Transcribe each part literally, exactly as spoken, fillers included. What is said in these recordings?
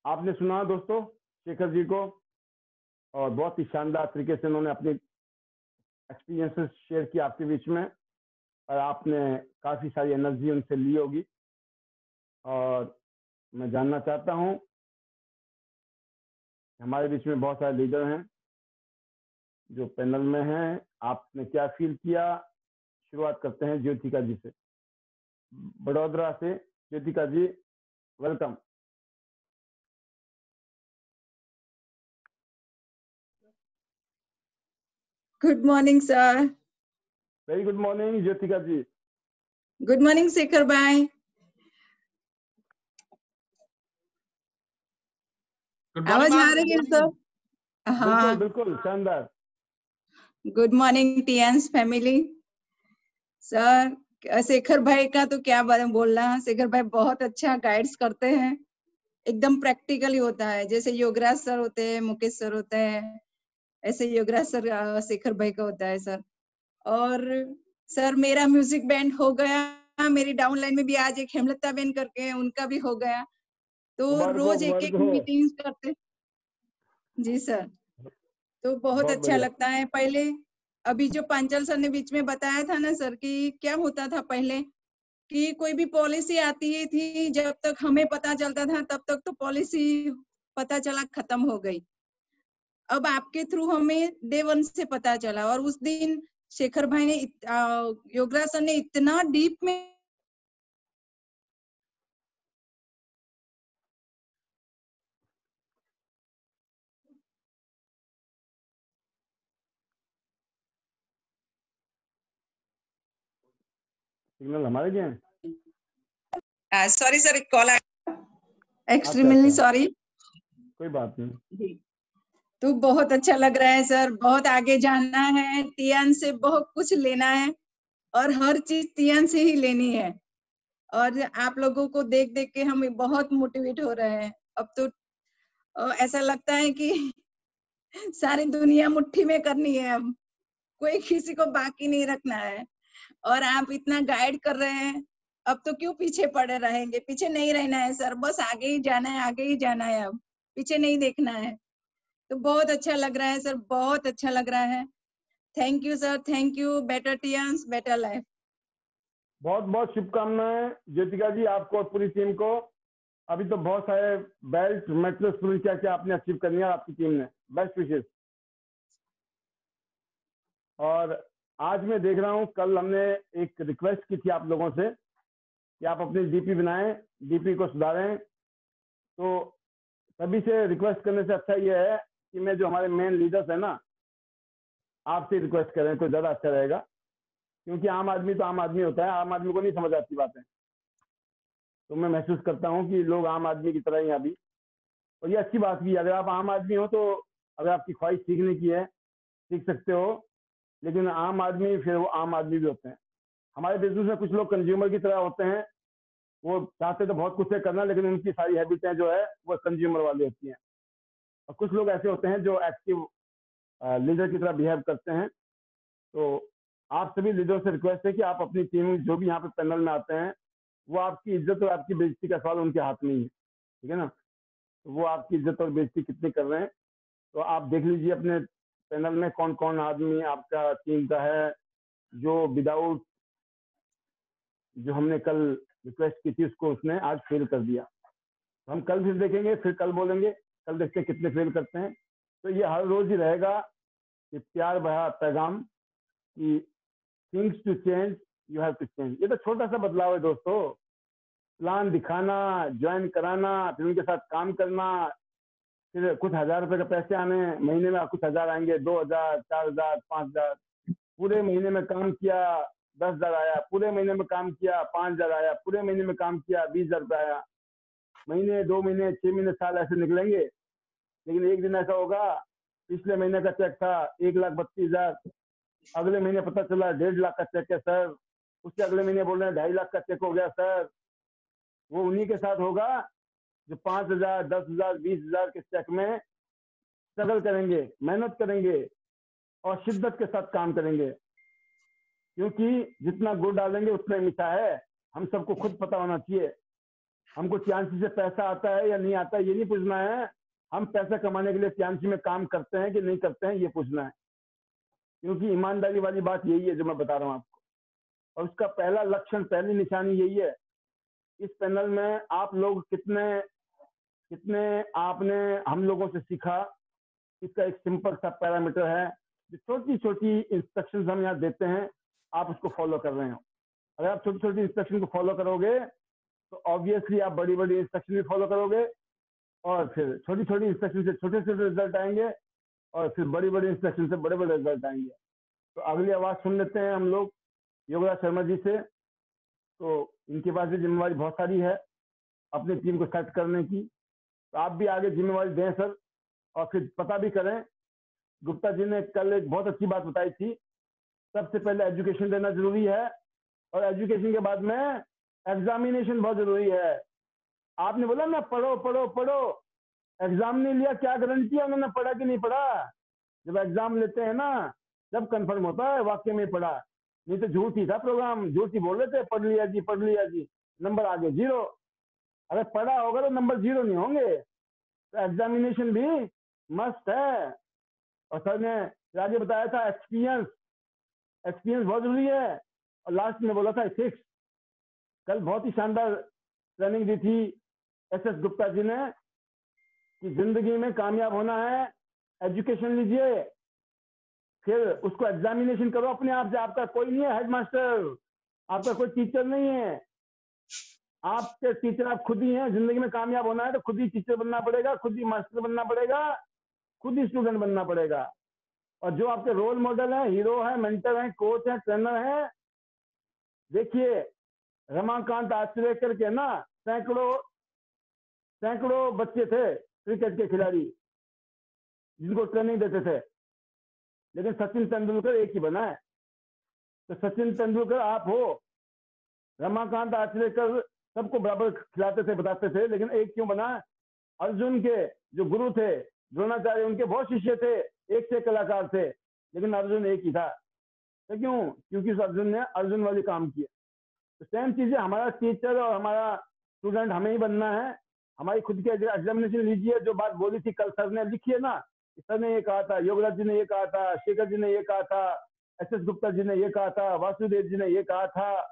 आपने सुना दोस्तों शेखर जी को, और बहुत ही शानदार तरीके से उन्होंने अपनी एक्सपीरियंसेस शेयर किया आपके बीच में, और आपने काफ़ी सारी एनर्जी उनसे ली होगी। और मैं जानना चाहता हूँ, हमारे बीच में बहुत सारे लीडर हैं जो पैनल में हैं, आपने क्या फील किया? शुरुआत करते हैं ज्योतिका जी से, बड़ौदा से। Jyotika ji, welcome. Good morning sir. Very good morning Jyotika ji. Good morning Shekhar भाई। आवाज आ रही है सर? हाँ, बिल्कुल बिल्कुल, शानदार। Good morning Tiens family. Sir, Shekhar भाई का तो क्या बोलना, शेखर भाई बहुत अच्छा गाइड्स करते हैं, एकदम प्रैक्टिकली होता है। जैसे योगराज सर होते हैं, मुकेश सर होते हैं, ऐसे योगराज सर शेखर भाई का होता है सर। और सर मेरा म्यूजिक बैंड हो गया, मेरी डाउनलाइन में भी आज एक हेमलता बेन करके उनका भी हो गया, तो रोज एक एक मीटिंग्स करते। जी सर, तो बहुत अच्छा लगता है। पहले अभी जो पांचल सर ने बीच में बताया था ना सर कि क्या होता था पहले कि कोई भी पॉलिसी आती ही थी, जब तक हमें पता चलता था तब तक तो पॉलिसी पता चला खत्म हो गई। अब आपके थ्रू हमें डे वन से पता चला, और उस दिन शेखर भाई ने, योगराज सर ने इतना डीप में सिग्नल हमारे क्या है? सॉरी सर, एक कॉल आया, एक्सट्रीमली सॉरी। कोई बात नहीं। तो बहुत अच्छा लग रहा है सर, बहुत आगे जाना है, टियान से बहुत कुछ लेना है, और हर चीज टियान से ही लेनी है। और आप लोगों को देख देख के हम बहुत मोटिवेट हो रहे हैं। अब तो ऐसा लगता है कि सारी दुनिया मुट्ठी में करनी है, अब कोई किसी को बाकी नहीं रखना है। और आप इतना गाइड कर रहे हैं, अब तो क्यों पीछे पड़े रहेंगे? पीछे नहीं रहना है सर, बस आगे ही जाना है, आगे ही जाना है, अब पीछे नहीं देखना है। तो बहुत अच्छा लग रहा है सर, बहुत अच्छा लग रहा है। Thank you sir, thank you. Better Tiens, better life. बहुत बहुत शुभकामनाएं ज्योतिका जी, आपको और पूरी टीम को। अभी तो बहुत सारे बेल्ट, मेडल्स, पूरी क्या क्या आपने अचीव करनी है आपकी टीम ने। Best wishes. और आज मैं देख रहा हूँ, कल हमने एक रिक्वेस्ट की थी आप लोगों से कि आप अपनी डीपी बनाएं, डीपी को सुधारें। तो सभी से रिक्वेस्ट करने से अच्छा ये है कि मैं जो हमारे मेन लीडर्स हैं ना, आपसे रिक्वेस्ट करें तो ज़्यादा अच्छा रहेगा, क्योंकि आम आदमी तो आम आदमी होता है, आम आदमी को नहीं समझ आती बातें। तो मैं महसूस करता हूँ कि लोग आम आदमी की तरह ही अभी, और ये अच्छी बात भी है। अगर आप आम आदमी हो तो अगर आपकी ख्वाहिश सीखने की है, सीख सकते हो, लेकिन आम आदमी फिर वो आम आदमी भी होते हैं। हमारे बिजनेस में कुछ लोग कंज्यूमर की तरह होते हैं, वो चाहते तो बहुत कुछ है करना, लेकिन उनकी सारी हैबिटें जो है वो कंज्यूमर वाली होती हैं। और कुछ लोग ऐसे होते हैं जो एक्टिव लीडर की तरह बिहेव करते हैं। तो आप सभी लीडर से रिक्वेस्ट है कि आप अपनी टीम, जो भी यहाँ पे पैनल में आते हैं, वो आपकी इज्जत और आपकी बेइज्जती का सवाल उनके हाथ में ही है, ठीक है ना? तो वो आपकी इज्जत और बेइज्जती कितनी कर रहे हैं, तो आप देख लीजिए अपने पैनल में कौन कौन आदमी आपका टीम का है जो विदाउट, जो हमने कल रिक्वेस्ट की थी उसको उसने आज फेल कर दिया। तो हम कल फिर देखेंगे, फिर कल बोलेंगे, कल देखते हैं कितने फेल करते हैं। तो ये हर रोज ही रहेगा कि प्यार भरा पैगाम कि things to change, you have to change. ये तो छोटा सा बदलाव है दोस्तों, प्लान दिखाना, ज्वाइन कराना, फिर उनके साथ काम करना, फिर कुछ हजार रुपए के पैसे आने, महीने में कुछ हजार आएंगे, दो हजार, चार हजार, पांच हजार। पूरे महीने में काम किया, दस हजार आया। पूरे महीने में काम किया, पांच हजार आया। पूरे महीने में काम किया, बीस हजार रुपये आया। महीने, दो महीने, छह महीने, साल ऐसे निकलेंगे, लेकिन एक दिन ऐसा होगा, पिछले महीने का चेक था एक लाख बत्तीस हजार, अगले महीने पता चला डेढ़ लाख का चेक है सर, उसके अगले महीने बोल रहे हैं ढाई लाख का चेक हो गया सर। वो उन्हीं के साथ होगा जो पांच हजार, दस हजार, बीस हजार के चेक में स्ट्रगल करेंगे, मेहनत करेंगे और शिद्दत के साथ काम करेंगे, क्योंकि जितना गुड़ डालेंगे उतना ही मीठा है। हम सबको खुद पता होना चाहिए हमको टियांशी से पैसा आता है या नहीं आता है ये नहीं पूछना है, हम पैसा कमाने के लिए टियांशी में काम करते हैं कि नहीं करते हैं ये पूछना है, क्योंकि ईमानदारी वाली बात यही है जो मैं बता रहा हूँ आपको। और उसका पहला लक्षण, पहली निशानी यही है। इस पैनल में आप लोग कितने कितने आपने हम लोगों से सीखा, इसका एक सिंपल सा पैरामीटर है। जो छोटी छोटी इंस्ट्रक्शंस हम यहाँ देते हैं आप उसको फॉलो कर रहे हो। अगर आप छोटी छोटी इंस्ट्रक्शन को फॉलो करोगे तो ऑब्वियसली आप बड़ी बड़ी इंस्ट्रक्शन भी फॉलो करोगे, और फिर छोटी छोटी इंस्ट्रक्शन से छोटे छोटे रिजल्ट आएंगे, और फिर बड़ी बड़ी इंस्ट्रक्शन से बड़े बड़े रिजल्ट आएंगे। तो अगली आवाज सुन लेते हैं हम लोग योगराज शर्मा जी से। तो इनके पास भी जिम्मेवारी बहुत सारी है अपनी टीम को सेट करने की, तो आप भी आगे जिम्मेवारी दें सर, और फिर पता भी करें। गुप्ता जी ने कल एक बहुत अच्छी बात बताई थी, सबसे पहले एजुकेशन देना जरूरी है, और एजुकेशन के बाद में एग्जामिनेशन बहुत जरूरी है। आपने बोला ना पढ़ो पढ़ो पढ़ो, एग्जाम नहीं लिया क्या गारंटी है उन्होंने पढ़ा कि नहीं पढ़ा। जब एग्जाम लेते हैं ना जब कंफर्म होता है वाकई में पढ़ा, नहीं तो झूठ ही था प्रोग्राम, झूठ ही बोल रहे थे, पढ़ लिया जी पढ़ लिया जी, नंबर आगे जीरो। अगर पढ़ा होगा तो नंबर जीरो नहीं होंगे। तो एग्जामिनेशन भी मस्ट है। और सर ने आगे बताया था एक्सपीरियंस, एक्सपीरियंस बहुत जरूरी है। और लास्ट में बोला था सिक्स। कल बहुत ही शानदार ट्रेनिंग दी थी एस एस गुप्ता जी ने कि जिंदगी में कामयाब होना है एजुकेशन लीजिए, फिर उसको एग्जामिनेशन करो अपने आप से। आपका कोई नहीं है हेडमास्टर, आपका कोई टीचर नहीं है, आपके टीचर आप खुद ही हैं। जिंदगी में कामयाब होना है तो खुद ही टीचर बनना पड़ेगा, खुद ही मास्टर बनना पड़ेगा, खुद ही स्टूडेंट बनना पड़ेगा। और जो आपके रोल मॉडल है, हीरो है, मेंटर है, कोच है, ट्रेनर है, देखिए रमाकांत आचरेकर के ना सैकड़ों सैकड़ों बच्चे थे क्रिकेट के खिलाड़ी जिनको ट्रेनिंग देते थे, लेकिन सचिन तेंदुलकर एक ही बना है। तो सचिन तेंदुलकर आप हो, रमाकांत आचरेकर सबको बराबर खिलाते थे बताते थे, लेकिन एक क्यों बना। अर्जुन के जो गुरु थे द्रोणाचार्य, उनके बहुत शिष्य थे, एक से कलाकार थे, लेकिन अर्जुन एक ही था। तो क्यों? क्योंकि उस अर्जुन ने अर्जुन वाली काम किया। तो सेम चीजें हमारा टीचर और हमारा स्टूडेंट हमें ही बनना है। हमारी खुद की एग्जामिनेशन लीजिए। जो बात बोली थी कल सर ने लिखी है ना, सर ने ये कहा था, योगराज जी ने ये कहा था, शेखर जी ने ये कहा था, एस एस गुप्ता जी ने ये कहा था, वासुदेव जी ने ये कहा था,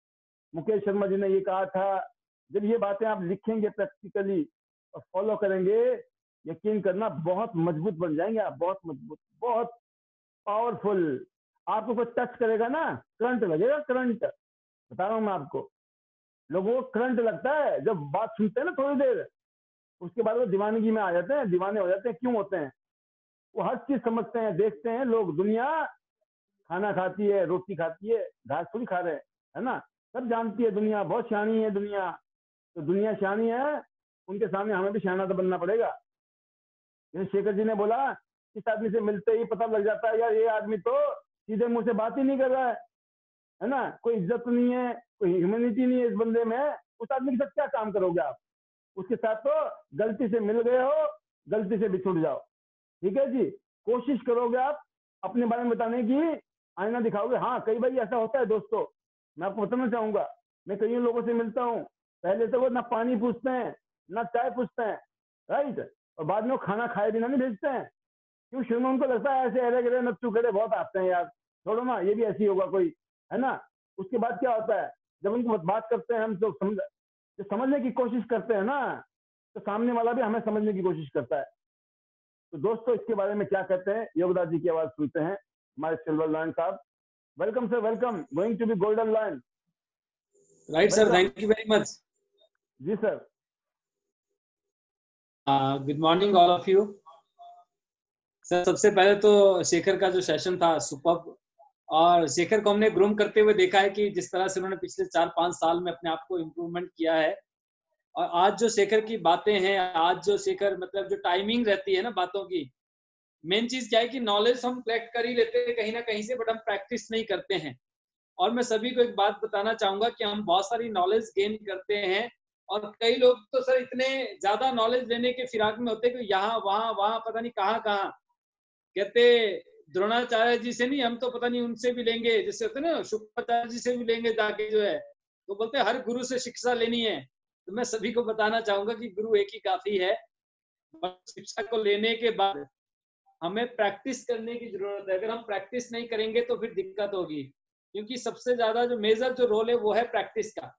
मुकेश शर्मा जी ने ये कहा था। जब ये बातें आप लिखेंगे प्रैक्टिकली और फॉलो करेंगे, यकीन करना बहुत मजबूत बन जाएंगे आप, बहुत मजबूत, बहुत पावरफुल। आपको कोई टच करेगा ना करंट लगेगा, करंट बता रहा हूं मैं आपको। लोगों को करंट लगता है जब बात सुनते हैं ना थोड़ी देर, उसके बाद वो दीवानगी में आ जाते हैं, दीवाने हो जाते हैं। क्यों होते हैं? वो हर चीज समझते हैं, देखते हैं। लोग दुनिया खाना खाती है, रोटी खाती है, घास थोड़ी खा रहे हैं, है ना। सब जानती है दुनिया, बहुत सियानी है दुनिया। तो दुनिया सियानी है, उनके सामने हमें भी सियाना तो बनना पड़ेगा। जैसे शेखर जी ने बोला, इस आदमी से मिलते ही पता लग जाता है यार ये आदमी तो सीधे मुंह से बात ही नहीं कर रहा है, है ना। कोई इज्जत नहीं है, कोई ह्यूमैनिटी नहीं है इस बंदे में। उस आदमी के साथ क्या काम करोगे आप? उसके साथ तो गलती से मिल गए हो, गलती से बिछुड़ जाओ, ठीक है जी। कोशिश करोगे आप अपने बारे में बताने की, आईना दिखाओगे। हाँ कई बार ऐसा होता है दोस्तों, मैं आपको बताना चाहूंगा। मैं कई लोगों से मिलता हूँ, पहले तो वो ना पानी पूछते हैं ना चाय पूछते हैं, राइट, और बाद में वो खाना खाए बिना नहीं भेजते हैं। क्यों? शुरू में उनको लगता है ऐसे अरे गरे नच्चू खड़े बहुत आते हैं यार, छोड़ो ना ये भी ऐसी होगा कोई, है ना। उसके बाद क्या होता है, जब उनको बात करते हैं हम तो समझ तो समझने की कोशिश करते हैं ना, तो सामने वाला भी हमें समझने की कोशिश करता है। तो दोस्तों इसके बारे में क्या कहते हैं, योगदास जी की आवाज सुनते हैं, हमारे सिल्वर लायन साहब। Welcome sir, welcome, going to be golden lion. Right sir, thank you very much. जी sir. Good morning all of you. Sir सबसे पहले तो शेखर का जो सेशन था सुपर्ब, और शेखर को हमने ग्रूम करते हुए देखा है कि जिस तरह से उन्होंने पिछले चार पांच साल में अपने आप को इम्प्रूवमेंट किया है। और आज जो शेखर की बातें हैं, आज जो शेखर मतलब जो टाइमिंग रहती है ना बातों की, मेन चीज क्या है कि नॉलेज हम कलेक्ट कर ही लेते हैं कहीं ना कहीं से, बट हम प्रैक्टिस नहीं करते हैं। और मैं सभी को एक बात बताना चाहूंगा कि हम बहुत सारी नॉलेज गेन करते हैं, और कई लोग तो सर इतने ज्यादा नॉलेज लेने के फिराक में होते हैं कि यहाँ वहां वहां पता नहीं कहाँ कहाँ, कहते द्रोणाचार्य जी से नहीं, हम तो पता नहीं उनसे भी लेंगे, जैसे होते ना शुक्राचार्य जी से भी लेंगे जाके जो है, तो बोलते हर गुरु से शिक्षा लेनी है। तो मैं सभी को बताना चाहूंगा कि गुरु एक ही काफी है। शिक्षा को लेने के बाद हमें प्रैक्टिस करने की जरूरत है। अगर हम प्रैक्टिस नहीं करेंगे तो फिर दिक्कत होगी, क्योंकि सबसे ज्यादा जो मेजर जो रोल है वो है प्रैक्टिस का।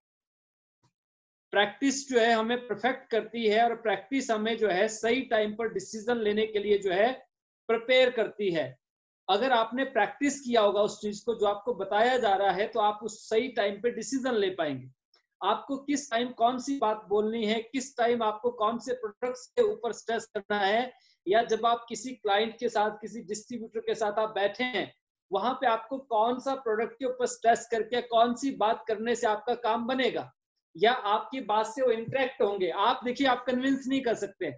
प्रैक्टिस जो है हमें परफेक्ट करती है, और प्रैक्टिस हमें जो है सही टाइम पर डिसीजन लेने के लिए जो है प्रिपेयर करती है। अगर आपने प्रैक्टिस किया होगा उस चीज को जो आपको बताया जा रहा है, तो आप उस सही टाइम पे डिसीजन ले पाएंगे। आपको किस टाइम कौन सी बात बोलनी है, किस टाइम आपको कौन से प्रोडक्ट्स के ऊपर स्ट्रेस करना है, या जब आप किसी क्लाइंट के साथ, किसी डिस्ट्रीब्यूटर के साथ आप बैठे हैं, वहां पे आपको कौन सा प्रोडक्ट के ऊपर स्ट्रेस करके कौन सी बात करने से आपका काम बनेगा, या आपकी बात से वो इंटरेक्ट होंगे। आप देखिए, आप कन्विंस नहीं कर सकते।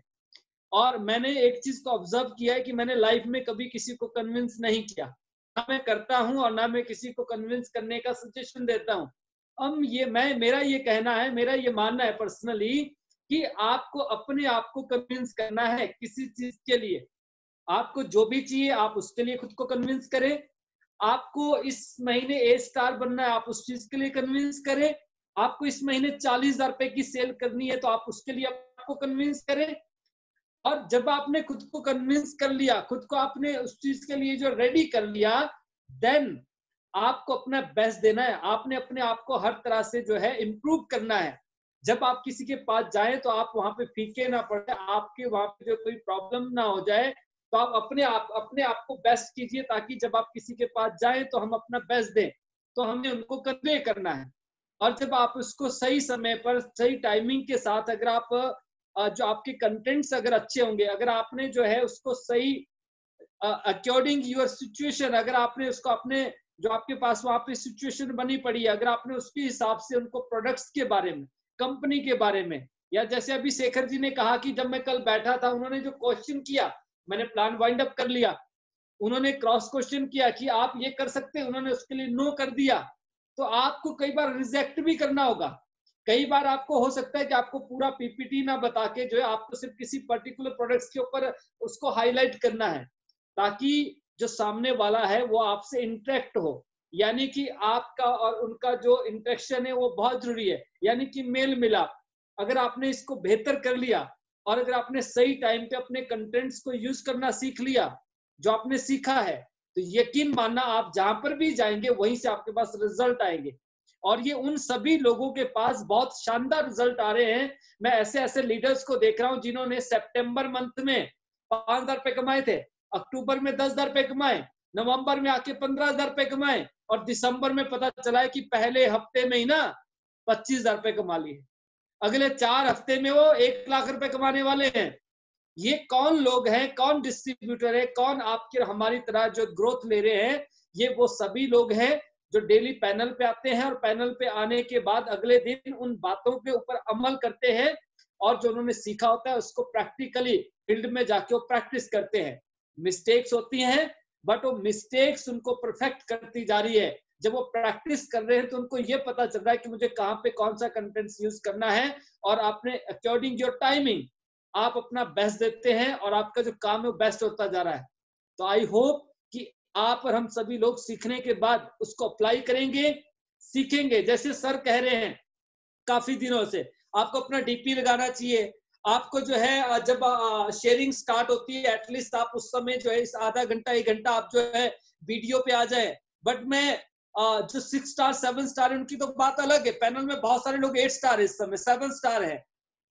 और मैंने एक चीज को ऑब्जर्व किया है कि मैंने लाइफ में कभी किसी को कन्विंस नहीं किया, ना मैं करता हूं और ना मैं किसी को कन्विंस करने का सजेशन देता हूं। अब ये मैं मेरा ये कहना है, मेरा ये मानना है पर्सनली, कि आपको अपने आप को कन्विंस करना है किसी चीज के लिए। आपको जो भी चाहिए आप उसके लिए खुद को कन्विंस करें। आपको इस महीने ए स्टार बनना है, आप उस चीज के लिए कन्विंस करें। आपको इस महीने चालीस हजार रुपए की सेल करनी है, तो आप उसके लिए आपको कन्विंस करें। और जब आपने खुद को कन्विंस कर लिया, खुद को आपने उस चीज के लिए जो रेडी कर लिया, देन आपको अपना बेस्ट देना है। आपने अपने आप को हर तरह से जो है इम्प्रूव करना है। जब आप किसी के पास जाएं तो आप वहां पे फीके ना पड़े, आपके वहां पे जो कोई प्रॉब्लम ना हो जाए, तो आप अपने आप अपने आप को बेस्ट कीजिए, ताकि जब आप किसी के पास जाएं तो हम अपना बेस्ट दें। तो हमें उनको कन्वे करना है। और जब आप उसको सही समय पर, सही टाइमिंग के साथ, अगर आप जो आपके कंटेंट्स अगर अच्छे होंगे, अगर आपने जो है उसको सही अकॉर्डिंग यूर सिचुएशन, अगर आपने उसको अपने जो आपके पास वहां पे सिचुएशन बनी पड़ी है, अगर आपने उसके हिसाब से उनको प्रोडक्ट्स के बारे में, कंपनी के बारे में, या जैसे अभी शेखर जी ने कहा कि जब मैं कल बैठा था, उन्होंने जो क्वेश्चन किया, मैंने प्लान वाइंड अप कर लिया। उन्होंने क्रॉस क्वेश्चन किया कि आप ये कर सकते हैं, उन्होंने उसके लिए नो कर दिया। तो आपको कई बार रिजेक्ट भी करना होगा। कई बार आपको हो सकता है कि आपको पूरा पीपीटी ना बता के जो है आपको सिर्फ किसी पर्टिकुलर प्रोडक्ट्स के ऊपर उसको हाईलाइट करना है, ताकि जो सामने वाला है वो आपसे इंटरेक्ट हो। यानी कि आपका और उनका जो इंटरेक्शन है वो बहुत जरूरी है, यानी कि मेल मिलाप। अगर आपने इसको बेहतर कर लिया, और अगर आपने सही टाइम पे अपने कंटेंट्स को यूज करना सीख लिया, जो आपने सीखा है, तो यकीन मानना आप जहां पर भी जाएंगे वहीं से आपके पास रिजल्ट आएंगे। और ये उन सभी लोगों के पास बहुत शानदार रिजल्ट आ रहे हैं। मैं ऐसे ऐसे लीडर्स को देख रहा हूं जिन्होंने सितंबर मंथ में पांच हजार रुपए कमाए थे, अक्टूबर में दस हजार रुपए कमाए, नवंबर में आके पंद्रह हजार रुपए कमाए, और दिसंबर में पता चला है कि पहले हफ्ते में ही ना पच्चीस हजार रुपए कमा लिए। अगले चार हफ्ते में वो एक लाख रुपए कमाने वाले हैं। ये कौन लोग हैं, कौन डिस्ट्रीब्यूटर है, कौन आपके हमारी तरह जो ग्रोथ ले रहे हैं? ये वो सभी लोग हैं जो डेली पैनल पे आते हैं, और पैनल पे आने के बाद अगले दिन उन बातों के ऊपर अमल करते हैं, और जो उन्होंने सीखा होता है उसको प्रैक्टिकली फील्ड में जाके वो प्रैक्टिस करते हैं। मिस्टेक्स होती हैं, बट वो मिस्टेक्स उनको परफेक्ट करती जा रही है। जब वो प्रैक्टिस कर रहे हैं तो उनको ये पता चल रहा है कि मुझे कहाँ पे कौन सा कंटेंट्स यूज करना है, और आपने अकॉर्डिंग योर टाइमिंग आप अपना बेस्ट देते हैं, और आपका जो काम है वो बेस्ट होता जा रहा है। तो आई होप कि आप और हम सभी लोग सीखने के बाद उसको अप्लाई करेंगे, सीखेंगे। जैसे सर कह रहे हैं काफी दिनों से, आपको अपना डीपी लगाना चाहिए। आपको जो है जब शेयरिंग स्टार्ट होती है, एटलीस्ट आप उस समय जो है इस आधा घंटा एक घंटा आप जो है वीडियो पे आ जाए। बट मैं जो सिक्स स्टार सेवन स्टार है उनकी तो बात अलग है। पैनल में बहुत सारे लोग एट स्टार है, इस समय सेवन स्टार है,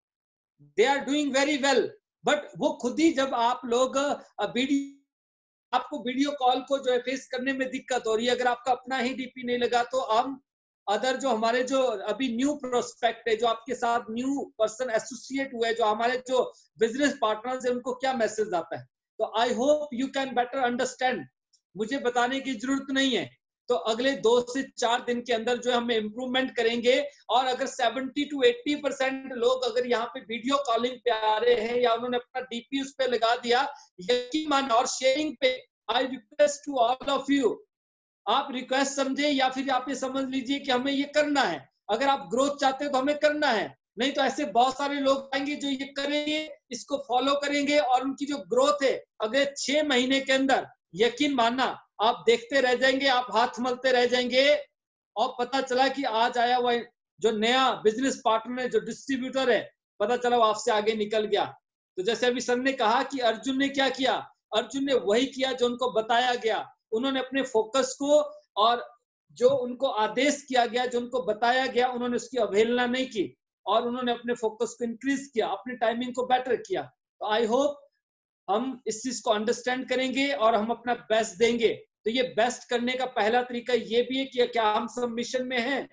they are doing very well. But वो खुद ही जब आप लोग वीडियो, आपको वीडियो कॉल को जो है फेस करने में दिक्कत हो रही है, अगर आपका अपना ही डीपी नहीं लगा, तो हम अदर जो हमारे जो अभी न्यू प्रोस्पेक्ट है, जो आपके साथ न्यू पर्सन एसोसिएट हुए, जो हमारे जो बिजनेस पार्टनर्स है, उनको क्या मैसेज आता है? तो I hope you can better understand. मुझे बताने की जरूरत नहीं है। तो अगले दो से चार दिन के अंदर जो हम इम्प्रूवमेंट करेंगे, और अगर सेवेंटी टू एट्टी परसेंट लोग अगर यहाँ पे वीडियो कॉलिंग पे आ रहे हैं, या उन्होंने अपना डीपी उस पे लगा दिया, यकीन मानो, और शेयरिंग पे, I request to all of you, आप रिक्वेस्ट समझे या फिर आप ये समझ लीजिए कि हमें ये करना है। अगर आप ग्रोथ चाहते हो तो हमें करना है, नहीं तो ऐसे बहुत सारे लोग आएंगे जो ये करेंगे, इसको फॉलो करेंगे, और उनकी जो ग्रोथ है अगले छह महीने के अंदर, यकीन मानना आप देखते रह जाएंगे, आप हाथ मलते रह जाएंगे। और पता चला कि आज आया हुआ जो नया बिजनेस पार्टनर है, जो डिस्ट्रीब्यूटर है, पता चला वो आपसे आगे निकल गया। तो जैसे अभी सर ने कहा कि अर्जुन ने क्या किया, अर्जुन ने वही किया जो उनको बताया गया। उन्होंने अपने फोकस को और जो उनको आदेश किया गया, जो उनको बताया गया, उन्होंने उसकी अवहेलना नहीं की और उन्होंने अपने फोकस को इंक्रीज किया, अपनी टाइमिंग को बेटर किया। तो आई होप हम इस चीज को अंडरस्टैंड करेंगे और हम अपना बेस्ट देंगे। तो ये बेस्ट करने का पहला तरीका ये भी है कि क्या हम सबमिशन में हैं,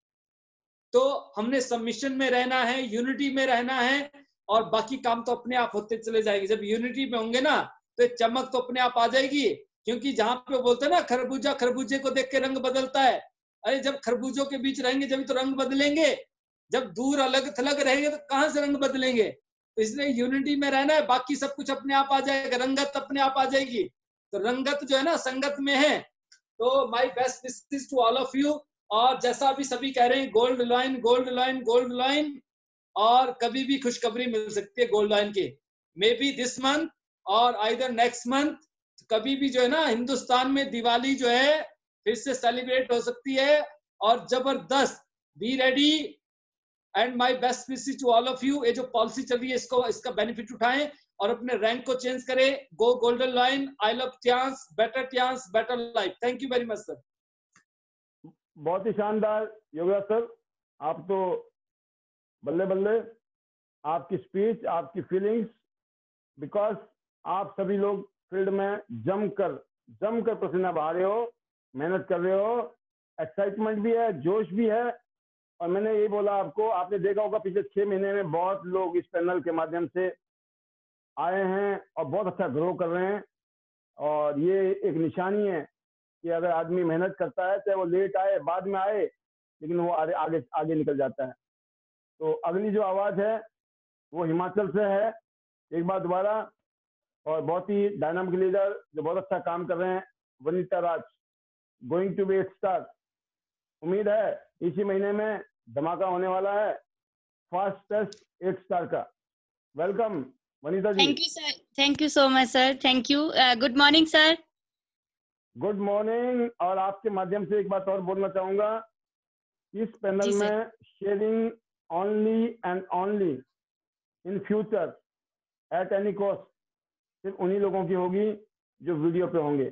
तो हमने सबमिशन में रहना है, यूनिटी में रहना है और बाकी काम तो अपने आप होते चले जाएंगे। जब यूनिटी में होंगे ना तो चमक तो अपने आप आ जाएगी, क्योंकि जहां पे बोलते हैं ना खरबूजा खरबूजे को देख के रंग बदलता है, अरे जब खरबूजों के बीच रहेंगे जब तो रंग बदलेंगे, जब दूर अलग थलग रहेंगे तो कहां से रंग बदलेंगे। तो इसलिए यूनिटी में रहना है, बाकी सब कुछ अपने आप आ जाएगा, रंगत अपने आप आ जाएगी। तो रंगत जो है ना संगत में है। तो my best wishes to all of you. और जैसा अभी सभी कह रहे हैं gold line gold line gold line, और कभी भी खुशखबरी मिल सकती है गोल्ड लाइन की, मे बी दिस मंथ और आइदर नेक्स्ट मंथ। कभी भी जो है ना हिंदुस्तान में दिवाली जो है फिर से सेलिब्रेट हो सकती है और जबरदस्त। Be ready and my best wishes to all of you. ये जो पॉलिसी चल रही है इसको इसका बेनिफिट उठाएं और अपने रैंक को चेंज करें। Go golden line. I love Tiens, better Tiens, better life. Thank you very much sir. बहुत ही शानदार योगराज सर, आप तो बल्ले बल्ले, आपकी स्पीच, आपकी फीलिंग्स, बिकॉज आप सभी लोग फील्ड में जमकर जमकर पसीना बहा रहे हो, मेहनत कर रहे हो, एक्साइटमेंट भी है, जोश भी है। और मैंने ये बोला आपको, आपने देखा होगा पिछले छह महीने में बहुत लोग इस पैनल के माध्यम से आए हैं और बहुत अच्छा ग्रो कर रहे हैं। और ये एक निशानी है कि अगर आदमी मेहनत करता है, चाहे वो लेट आए बाद में आए, लेकिन वो आगे आगे आगे निकल जाता है। तो अगली जो आवाज है वो हिमाचल से है, एक बार दोबारा, और बहुत ही डायनामिक लीडर जो बहुत अच्छा काम कर रहे हैं, Vanita Raj, going to be eight star. उम्मीद है इसी महीने में धमाका होने वाला है फास्टेस्ट एट स्टार का। Welcome Vanita ji. Thank you sir, thank you so much sir, thank you. Good morning sir. Good morning. और आपके माध्यम से एक बात और बोलना चाहूंगा, इस पैनल में sharing only and only in future at any cost सिर्फ उन्हीं लोगों की होगी जो वीडियो पे होंगे।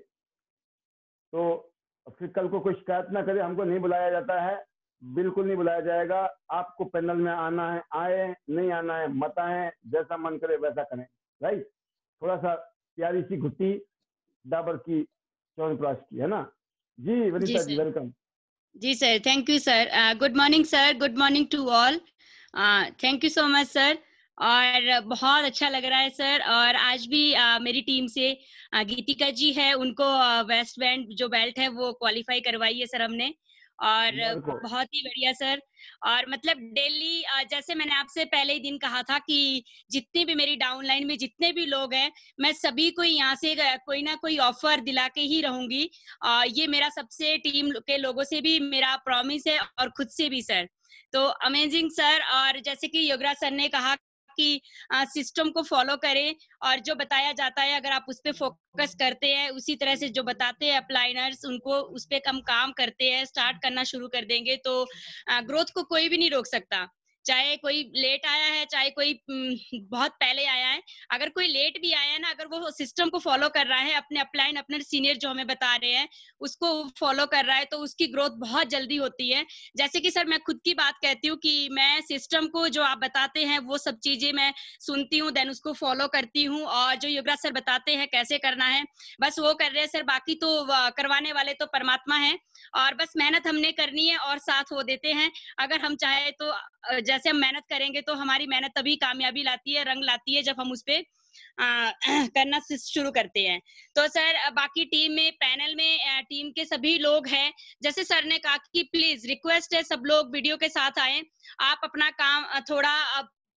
तो फिर कल को कोई शिकायत ना करे, हमको नहीं बुलाया जाता है, बिल्कुल नहीं बुलाया जाएगा। आपको पैनल में आना है आए, नहीं आना है मत आए, जैसा मन करे वैसा करें, राइट। थोड़ा सा प्यारी सी घुट्टी डाबर की च्यवनप्राश की, है ना जी। वनीता जी वेलकम। जी sir, thank you sir. Good morning sir, good morning to all. Thank you so much sir. और बहुत अच्छा लग रहा है सर। और आज भी uh, मेरी टीम से uh, गीतिका जी है, उनको वेस्ट uh, बैंड जो बेल्ट है वो क्वालिफाई करवाई है सर हमने। और बहुत ही बढ़िया सर। और मतलब डेली जैसे मैंने आपसे पहले ही दिन कहा था कि जितने भी मेरी डाउनलाइन में जितने भी लोग हैं, मैं सभी को यहाँ से कोई ना कोई ऑफर दिला के ही रहूंगी। ये मेरा सबसे टीम के लोगों से भी मेरा प्रॉमिस है और खुद से भी सर। तो अमेजिंग सर। और जैसे कि योगराज सर ने कहा कि सिस्टम को फॉलो करें और जो बताया जाता है अगर आप उस पे फोकस करते हैं, उसी तरह से जो बताते हैं अपलाइनर्स, उनको उस पे कम काम करते हैं, स्टार्ट करना शुरू कर देंगे तो ग्रोथ को कोई भी नहीं रोक सकता। चाहे कोई लेट आया है, चाहे कोई बहुत पहले आया है, अगर कोई लेट भी आया है ना, अगर वो सिस्टम को फॉलो कर रहा है, अपने अपलाइन अपने सीनियर जो हमें बता रहे हैं उसको फॉलो कर रहा है, तो उसकी ग्रोथ बहुत जल्दी होती है। जैसे कि सर मैं खुद की बात कहती हूँ कि मैं सिस्टम को जो आप बताते हैं वो सब चीजें मैं सुनती हूँ, देन उसको फॉलो करती हूँ, और जो युवराज सर बताते हैं कैसे करना है बस वो कर रहे हैं सर। बाकी तो करवाने वाले तो परमात्मा है, और बस मेहनत हमने करनी है और साथ वो देते हैं। अगर हम चाहे तो जैसे हम मेहनत करेंगे तो हमारी मेहनत तभी कामयाबी लाती है, रंग लाती है, जब हम उस पे आ, करना शुरू करते हैं। तो सर बाकी टीम में, पैनल में टीम के सभी लोग हैं, जैसे सर ने कहा कि प्लीज रिक्वेस्ट है सब लोग वीडियो के साथ आए। आप अपना काम थोड़ा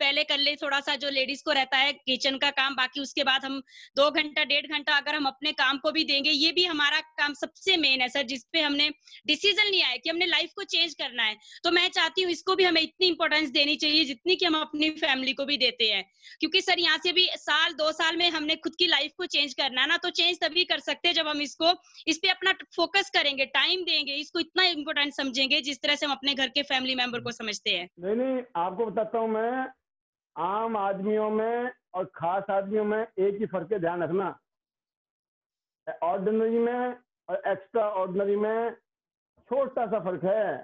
पहले कर ले, थोड़ा सा जो लेडीज को रहता है किचन का काम, बाकी उसके बाद हम दो घंटा डेढ़ घंटा अगर हम अपने काम को भी देंगे, ये भी हमारा काम सबसे मेन है सर, जिसपे हमने डिसीजन लिया है कि हमने लाइफ को चेंज करना है। तो मैं चाहती हूँ इसको भी हमें इतनी इंपॉर्टेंस देनी चाहिए जितनी कि हम अपनी फैमिली को भी देते हैं, क्योंकि सर यहाँ से भी साल दो साल में हमने खुद की लाइफ को चेंज करना है ना, तो चेंज तभी कर सकते हैं जब हम इसको इस पे अपना फोकस करेंगे, टाइम देंगे, इसको इतना इम्पोर्टेंट समझेंगे जिस तरह से हम अपने घर के फैमिली मेंबर को समझते हैं। नहीं नहीं, आपको बताता हूँ मैं, आम आदमियों में और खास आदमियों में एक ही फर्क है, ध्यान रखना। ऑर्डिनरी में और एक्स्ट्रा ऑर्डिनरी में छोटा सा फर्क है।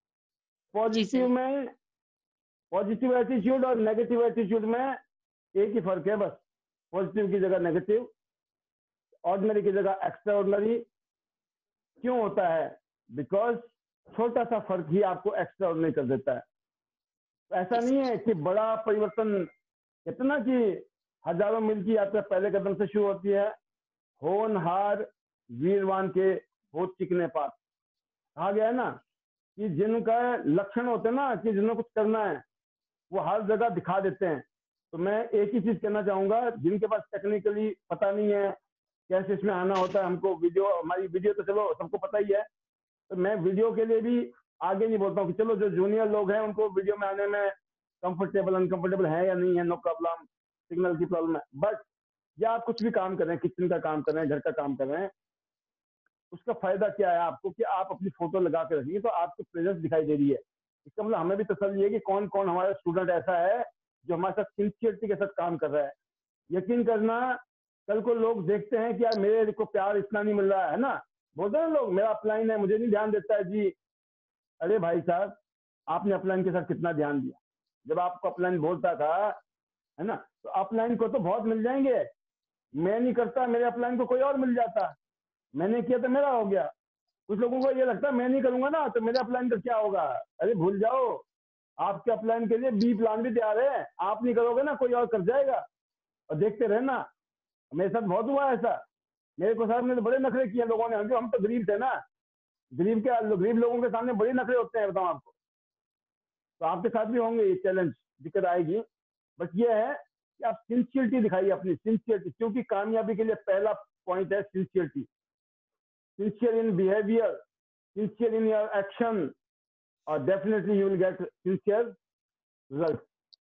पॉजिटिव में, पॉजिटिव एटीट्यूड और नेगेटिव एटीट्यूड में एक ही फर्क है बस, पॉजिटिव की जगह नेगेटिव, ऑर्डिनरी की जगह एक्स्ट्रा ऑर्डिनरी। क्यों होता है? बिकॉज छोटा सा फर्क ही आपको एक्स्ट्रा ऑर्डिनरी कर देता है। तो ऐसा नहीं है कि बड़ा परिवर्तन, इतना कि हजारों मील की यात्रा पहले कदम से शुरू होती है। होनहार वीरवान के हो चिकने पास, कहा गया है ना कि जिनका लक्षण होते हैं ना कि जिन्हें कुछ करना है, वो हर जगह दिखा देते हैं। तो मैं एक ही चीज कहना चाहूंगा, जिनके पास टेक्निकली पता नहीं है कैसे इसमें आना होता है, हमको वीडियो, हमारी वीडियो तो चलो सबको पता ही है, तो मैं वीडियो के लिए भी आगे नहीं बोलता हूँ कि चलो जो जूनियर लोग हैं उनको वीडियो में आने में कंफर्टेबल अनकंफर्टेबल है या नहीं है, नो प्रॉब्लम, सिग्नल की प्रॉब्लम है। बट या आप कुछ भी काम कर रहे हैं, किचन का काम कर रहे हैं, घर का काम कर रहे हैं, उसका फायदा क्या है आपको कि आप अपनी फोटो लगा के रखिए तो आपकी प्रेजेंस दिखाई दे रही है। इसका मतलब हमें भी तसल्ली है कि कौन कौन हमारा स्टूडेंट ऐसा है जो हमारे साथ सिंसियरिटी के साथ काम कर रहा है। यकीन करना, कल को लोग देखते हैं कि यार मेरे को प्यार इतना नहीं मिल रहा है ना, बोलते हैं लोग मेरा अपलाइन है, मुझे नहीं ध्यान देता है जी। अरे भाई साहब, आपने अपलाइन के साथ कितना ध्यान दिया? जब आपको अपलाइन बोलता था, है ना, तो अपलाइन को तो बहुत मिल जाएंगे। मैं नहीं करता, मेरे अपलाइन को कोई और मिल जाता, मैंने किया तो मेरा हो गया। कुछ लोगों को ये लगता है मैं नहीं करूंगा ना तो मेरे अपलाइन का क्या होगा। अरे भूल जाओ, आपके अपलाइन के लिए बी प्लान भी तैयार है। आप नहीं करोगे ना, कोई और कर जाएगा, और देखते रहना। मेरे साथ बहुत हुआ ऐसा, मेरे को साहब ने तो बड़े नखरे किए लोगों ने, हम तो गरीब थे ना, गरीब के गरीब लोगों के सामने बड़े नखरे होते हैं, बताऊं आपको। तो आपके साथ भी होंगे ये चैलेंज, दिक्कत आएगी। बट ये है कि आप सिंसियरिटी दिखाइए, अपनी सिंसियरिटी, क्योंकि कामयाबी के लिए पहला पॉइंट है sincerity. Sincere in behaviour, sincere in your action, और definitely you will get sincere result.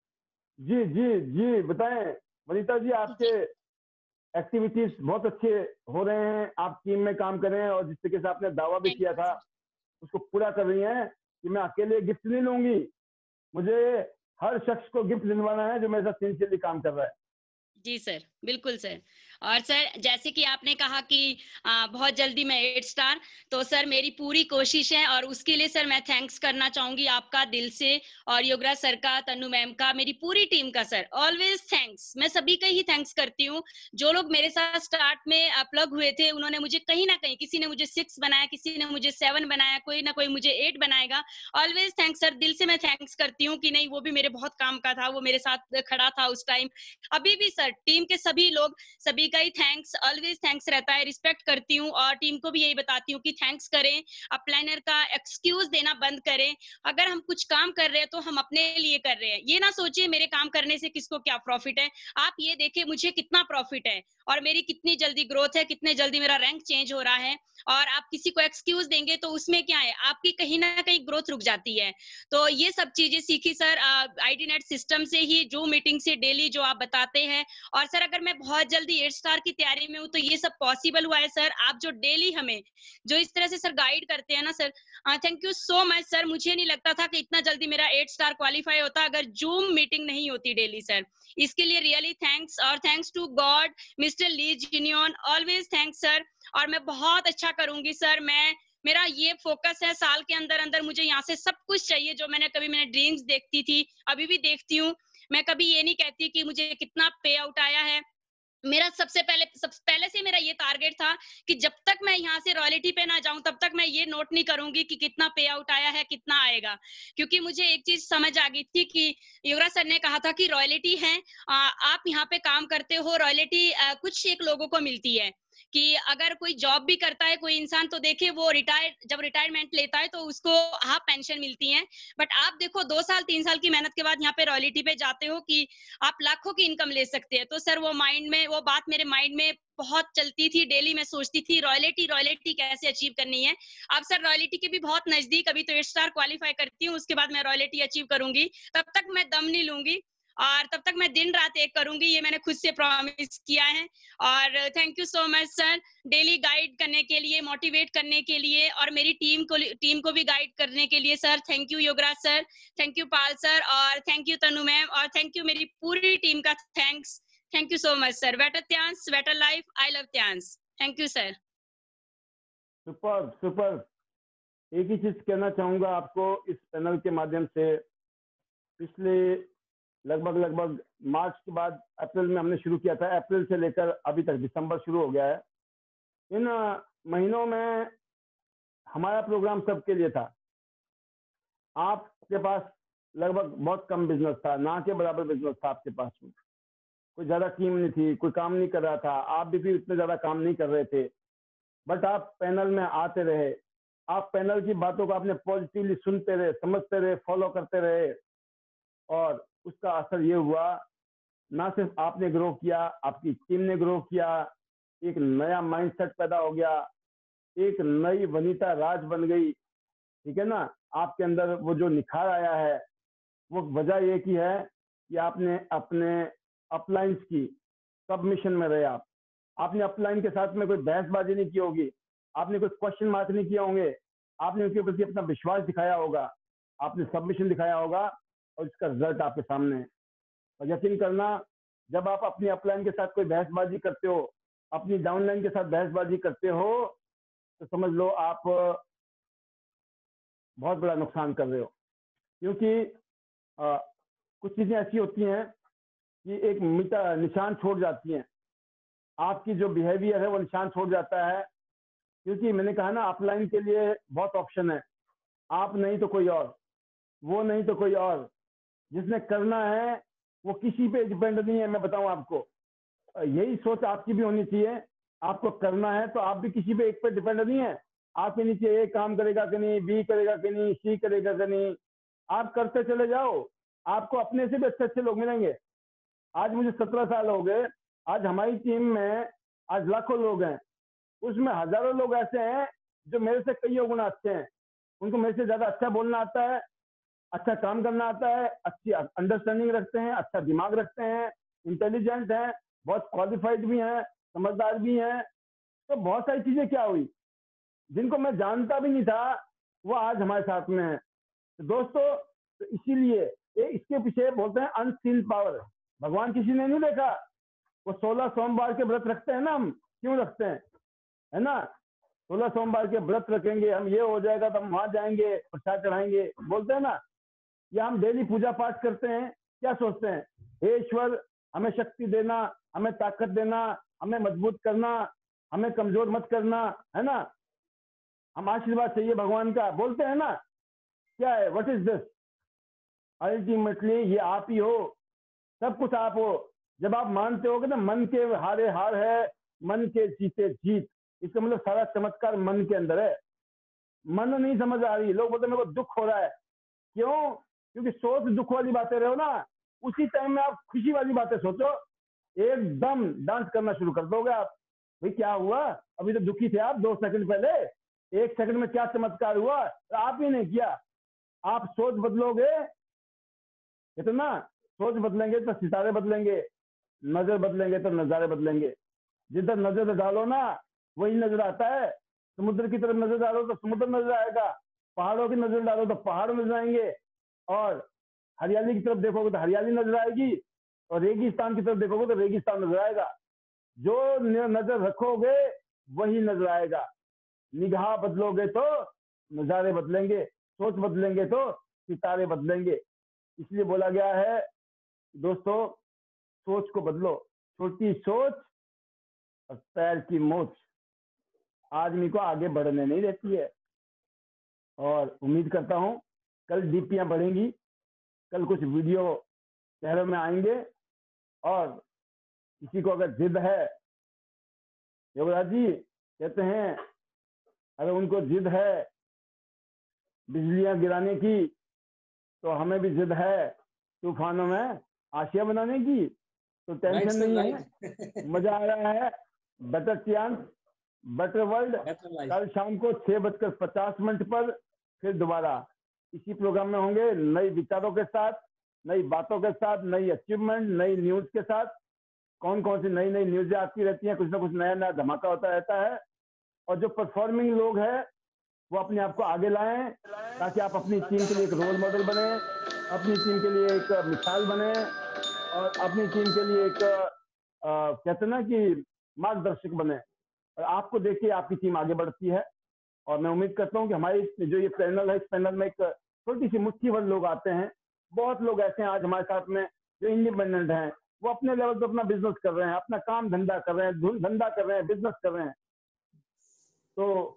जी जी जी बताएं वनीता जी, आपके एक्टिविटीज बहुत अच्छे हो रहे हैं, आप टीम में काम कर रहे हैं, और जिस तरीके से आपने दावा भी किया था उसको पूरा कर रही हैं कि मैं अकेले गिफ्ट नहीं लूंगी, मुझे हर शख्स को गिफ्ट दिलवाना है जो मेरे साथ सिंसियरली काम कर रहा है। जी सर, बिल्कुल सर। और सर जैसे कि आपने कहा कि आ, बहुत जल्दी मैं एट स्टार, तो सर मेरी पूरी कोशिश है, और उसके लिए सर मैं थैंक्स करना चाहूंगी आपका दिल से, और योगराज सर का, तन्नू मैम का, मेरी पूरी टीम का सर, ऑलवेज थैंक्स। मैं सभी का ही थैंक्स करती हूँ। जो लोग मेरे साथ स्टार्ट में प्लग हुए थे, उन्होंने मुझे कहीं ना कहीं, किसी ने मुझे सिक्स बनाया, किसी ने मुझे सेवन बनाया, कोई ना कोई मुझे एट बनाएगा। ऑलवेज थैंक्स सर, दिल से मैं थैंक्स करती हूँ कि नहीं, वो भी मेरे बहुत काम का था, वो मेरे साथ खड़ा था उस टाइम। अभी भी सर टीम के सभी लोग, सभी का ही थैंक्स, ऑलवेज थैंक्स रहता है। रिस्पेक्ट करती हूँ, और टीम को भी यही बताती हूँ कि थैंक्स करें, अपलाइनर का एक्सक्यूज देना बंद करें। अगर हम कुछ काम कर रहे हैं तो हम अपने लिए कर रहे हैं। ये ना सोचिए मेरे काम करने से किसको क्या प्रॉफिट है, आप ये देखें मुझे कितना प्रॉफिट है, और मेरी कितनी जल्दी ग्रोथ है, कितने जल्दी मेरा रैंक चेंज हो रहा है। और आप किसी को एक्सक्यूज देंगे तो उसमें क्या है, आपकी कहीं ना कहीं ग्रोथ रुक जाती है। तो ये सब चीजें सीखी सर आईटी नेट सिस्टम से ही, जो मीटिंग से डेली जो आप बताते हैं। और सर अगर मैं बहुत जल्दी एट स्टार की तैयारी में हूँ तो ये सब पॉसिबल हुआ है सर, आप जो डेली हमें जो इस तरह से सर गाइड करते हैं ना sir, thank you so much sir. मुझे नहीं लगता था कि इतना जल्दी मेरा एट स्टार क्वालिफाई होता अगर जूम मीटिंग नहीं होती डेली सर। इसके लिए रियली थैंक्स, और thanks to God, mister Li Jinyuan, always thanks sir. और मैं बहुत अच्छा करूंगी सर। मैं मेरा ये फोकस है, साल के अंदर अंदर मुझे यहाँ से सब कुछ चाहिए जो मैंने कभी मैंने ड्रीम्स देखती थी, अभी भी देखती हूँ। मैं कभी ये नहीं कहती कि मुझे कितना पे आउट आया है। मेरा सबसे पहले सबसे पहले से मेरा ये टारगेट था कि जब तक मैं यहाँ से रॉयल्टी पे ना जाऊं तब तक मैं ये नोट नहीं करूंगी कि कितना पे आउट आया है, कितना आएगा। क्योंकि मुझे एक चीज समझ आ गई थी कि युवराज सर ने कहा था कि रॉयल्टी है, आ, आप यहाँ पे काम करते हो, रॉयल्टी कुछ एक लोगों को मिलती है, कि अगर कोई जॉब भी करता है कोई इंसान तो देखिए वो रिटायर जब रिटायरमेंट लेता है तो उसको हाफ पेंशन मिलती है, बट आप देखो दो साल तीन साल की मेहनत के बाद यहाँ पे रॉयल्टी पे जाते हो कि आप लाखों की इनकम ले सकते हैं। तो सर वो माइंड में वो बात मेरे माइंड में बहुत चलती थी, डेली मैं सोचती थी रॉयल्टी रॉयल्टी कैसे अचीव करनी है। अब सर रॉयल्टी के भी बहुत नजदीक, अभी तो एट स्टार क्वालिफाई करती हूँ, उसके बाद मैं रॉयल्टी अचीव करूंगी। तब तक मैं दम नहीं लूंगी और तब तक मैं दिन रात एक करूंगी, ये मैंने खुद से प्रॉमिस किया है। और thank you so much sir, daily guide करने के लिए, मोटिवेट करने के लिए और मेरी टीम को टीम को भी गाइड करने के लिए sir. Thank you Yograj sir, thank you Pal sir और थैंक यू तनु मैम और थैंक यू मेरी पूरी टीम का thanks. Thank you so much sir. Better Tiens, better life, I love Tiens. Thank you sir. Super super. एक ही चीज कहना चाहूंगा आपको इस पैनल के माध्यम से, पिछले लगभग लगभग मार्च के बाद अप्रैल में हमने शुरू किया था, अप्रैल से लेकर अभी तक दिसंबर शुरू हो गया है। इन महीनों में हमारा प्रोग्राम सबके लिए था। आपके पास लगभग बहुत कम बिजनेस था, ना के बराबर बिजनेस था आपके पास में, कोई ज्यादा टीम नहीं थी, कोई काम नहीं कर रहा था, आप भी फिर इतने ज्यादा काम नहीं कर रहे थे, बट आप पैनल में आते रहे, आप पैनल की बातों को आपने पॉजिटिवली सुनते रहे, समझते रहे, फॉलो करते रहे और उसका असर ये हुआ, ना सिर्फ आपने ग्रो किया, आपकी टीम ने ग्रो किया, एक नया माइंडसेट पैदा हो गया, एक नई वनिता राज बन गई, ठीक है ना। आपके अंदर वो जो निखार आया है वो वजह ये की है कि आपने अपने अपलाइंस की सबमिशन में रहे। आप आपने अपलाइन के साथ में कोई बहसबाजी नहीं की होगी, आपने कोई क्वेश्चन मार्क नहीं किया होंगे, आपने उनके प्रति अपना विश्वास दिखाया होगा, आपने सबमिशन दिखाया होगा और इसका रिजल्ट आपके सामने है। और यकीन करना, जब आप अपनी अपलाइन के साथ कोई बहसबाजी करते हो, अपनी डाउनलाइन के साथ बहसबाजी करते हो, तो समझ लो आप बहुत बड़ा नुकसान कर रहे हो। क्योंकि आ, कुछ चीजें ऐसी होती हैं कि एक मीठा निशान छोड़ जाती हैं, आपकी जो बिहेवियर है वो निशान छोड़ जाता है। क्योंकि मैंने कहा ना, अपलाइन के लिए बहुत ऑप्शन है, आप नहीं तो कोई और, वो नहीं तो कोई और, जिसने करना है वो किसी पे डिपेंड नहीं है। मैं बताऊं आपको, यही सोच आपकी भी होनी चाहिए। आपको करना है तो आप भी किसी पे एक पे डिपेंड नहीं है, आपके नीचे ए काम करेगा कि नहीं, बी करेगा कि नहीं, सी करेगा कि नहीं, आप करते चले जाओ, आपको अपने से भी अच्छे अच्छे लोग मिलेंगे। आज मुझे सत्रह साल हो गए, आज हमारी टीम में आज लाखों लोग हैं, उसमें हजारों लोग ऐसे हैं जो मेरे से कई गुना अच्छे हैं, उनको मेरे से ज्यादा अच्छा बोलना आता है, अच्छा काम करना आता है, अच्छी अंडरस्टैंडिंग रखते हैं, अच्छा दिमाग रखते हैं, इंटेलिजेंट हैं, बहुत क्वालिफाइड भी हैं, समझदार भी हैं। तो बहुत सारी चीजें क्या हुई, जिनको मैं जानता भी नहीं था वो आज हमारे साथ में है। तो दोस्तों, तो इसीलिए ये इसके पीछे बोलते हैं अनसीन पावर। भगवान किसी ने नहीं देखा, वो सोलह सोमवार के व्रत रखते हैं ना, हम क्यों रखते हैं, है ना। सोलह सोमवार के व्रत रखेंगे हम, ये हो जाएगा तो हम वहां जाएंगे, प्रसाद चढ़ाएंगे, बोलते हैं ना। या हम डेली पूजा पाठ करते हैं, क्या सोचते हैं, हे ईश्वर हमें शक्ति देना, हमें ताकत देना, हमें मजबूत करना, हमें कमजोर मत करना, है ना। हम आशीर्वाद चाहिए भगवान का, बोलते हैं ना। क्या है, व्हाट इज दिस, अल्टीमेटली ये आप ही हो, सब कुछ आप हो। जब आप मानते हो कि ना मन के हारे हार है, मन के जीते जीत, इसका मतलब सारा चमत्कार मन के अंदर है। मन नहीं समझ आ रही, लोग बोलते हैं मेरे को दुख हो रहा है, क्यों, क्योंकि सोच दुख वाली बातें रहो ना, उसी टाइम में आप खुशी वाली बातें सोचो, एकदम डांस करना शुरू कर दोगे आप। भाई क्या हुआ, अभी तो दुखी थे आप दो सेकंड पहले, एक सेकंड में क्या चमत्कार हुआ, तो आप ही ने किया। आप सोच बदलोगे, इतना सोच बदलेंगे तो सितारे बदलेंगे, नजर बदलेंगे तो नजारे बदलेंगे। जिधर नजर डालो ना वही नजर आता है। समुद्र की तरफ नजर डालो तो समुद्र नजर आएगा, पहाड़ों की नजर डालो तो पहाड़ नजर आएंगे, और हरियाली की तरफ देखोगे तो हरियाली नजर आएगी, और रेगिस्तान की तरफ देखोगे तो रेगिस्तान नजर आएगा। जो नजर रखोगे वही नजर आएगा। निगाह बदलोगे तो नजारे बदलेंगे, सोच बदलेंगे तो सितारे बदलेंगे। इसलिए बोला गया है दोस्तों, सोच को बदलो। छोटी सोच और पैर की मोच आदमी को आगे बढ़ने नहीं देती है। और उम्मीद करता हूं कल डीपियां बढ़ेंगी, कल कुछ वीडियो शहरों में आएंगे, और किसी को अगर जिद है योगराज जी कहते हैं अगर उनको जिद है बिजलियां गिराने की तो हमें भी जिद है तूफानों में आशिया बनाने की। तो टेंशन नहीं है, मजा आ रहा है। बेटर चांस बेटर वर्ल्ड कल शाम को छह बजकर पचास मिनट पर फिर दोबारा इसी प्रोग्राम में होंगे, नई विचारों के साथ, नई बातों के साथ, नई अचीवमेंट, नई न्यूज के साथ। कौन कौन सी नई नई न्यूज़ें आती रहती हैं, कुछ ना कुछ नया नया धमाका होता रहता है। और जो परफॉर्मिंग लोग हैं वो अपने आप को आगे लाएं ताकि आप अपनी टीम के लिए एक रोल मॉडल बने, अपनी टीम के लिए एक मिसाल बने और अपनी टीम के लिए एक आ, कहते ना कि मार्गदर्शक बने। और आपको देख के आपकी टीम आगे बढ़ती है। और मैं उम्मीद करता हूँ कि हमारी जो ये पैनल है, इस पैनल में एक छोटी सी मुट्ठी भर लोग आते हैं। बहुत लोग ऐसे हैं आज हमारे साथ में जो इंडिपेंडेंट हैं, वो अपने लेवल पे अपना बिजनेस कर रहे हैं, अपना काम धंधा कर रहे हैं, धंधा कर रहे हैं, बिजनेस कर रहे हैं। तो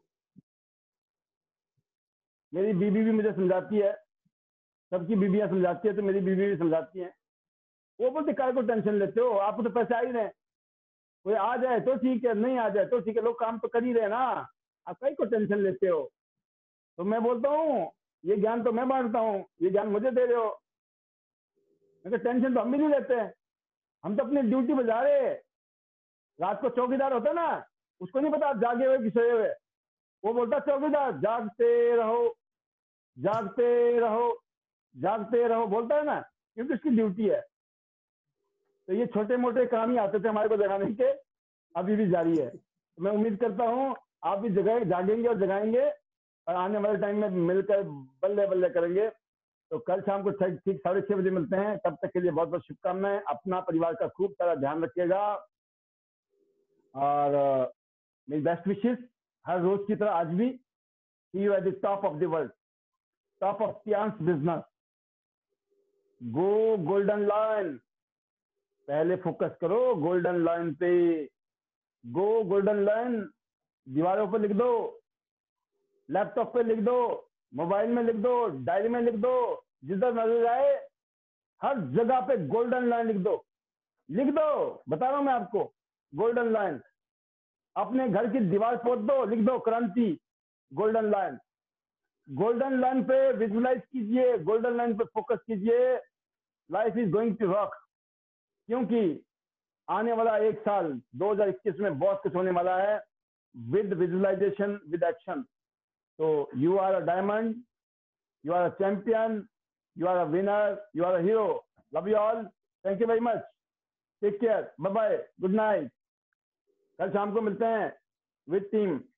मेरी बीबी भी मुझे समझाती है, सबकी बीबियां समझाती है, तो मेरी बीबी भी समझाती है। वो बोलते काय को टेंशन लेते हो, आपको तो पैसे आ ही रहे, कोई आ जाए तो ठीक है, नहीं आ जाए तो ठीक है, लोग काम तो कर ही रहे ना, आप काय को टेंशन लेते हो। तो मैं बोलता हूँ ये ज्ञान तो मैं बांटता हूँ, ये ज्ञान मुझे दे रहे हो। मैं टेंशन तो हम भी नहीं लेते हैं, हम तो अपनी ड्यूटी बजा रहे। रात को चौकीदार होता है ना, उसको नहीं पता जागे हुए कि सोए हुए, वो बोलता चौकीदार जागते रहो जागते रहो जागते रहो, बोलता है ना, क्योंकि उसकी ड्यूटी है। तो ये छोटे मोटे काम ही आते थे हमारे को जगाने के, अभी भी जारी है। तो मैं उम्मीद करता हूँ आप भी जगह जागेंगे और जगाएंगे और आने वाले टाइम में मिलकर बल्ले बल्ले करेंगे। तो कल शाम को ठीक साढ़े छह बजे मिलते हैं। तब तक के लिए बहुत बहुत शुभकामनाएं। अपना परिवार का खूब सारा ध्यान रखिएगा और मेरी बेस्ट विशेष हर रोज की तरह आज भी see you at the top of the world, top of Tiens business. Go golden line, पहले फोकस करो गोल्डन लाइन पे। गो गोल्डन लाइन, दीवारों पर लिख दो, लैपटॉप पे लिख दो, मोबाइल में लिख दो, डायरी में लिख दो, जिधर नजर आए हर जगह पे गोल्डन लाइन लिख दो। लिख दो, बता रहा हूं मैं आपको, गोल्डन लाइन। अपने घर की दीवार पोत दो, लिख दो क्रांति, गोल्डन लाइन। गोल्डन लाइन पे विजुलाइज कीजिए, गोल्डन लाइन पे फोकस कीजिए। Life is going to rock, क्योंकि आने वाला एक साल दो हज़ार इक्कीस में बहुत कुछ होने वाला है विद विजुलाइजेशन, विद एक्शन। तो you are a diamond, you are a champion, you are a winner, you are a hero. Love you all, thank you very much, take care, bye bye, good night. कल शाम को मिलते हैं with team.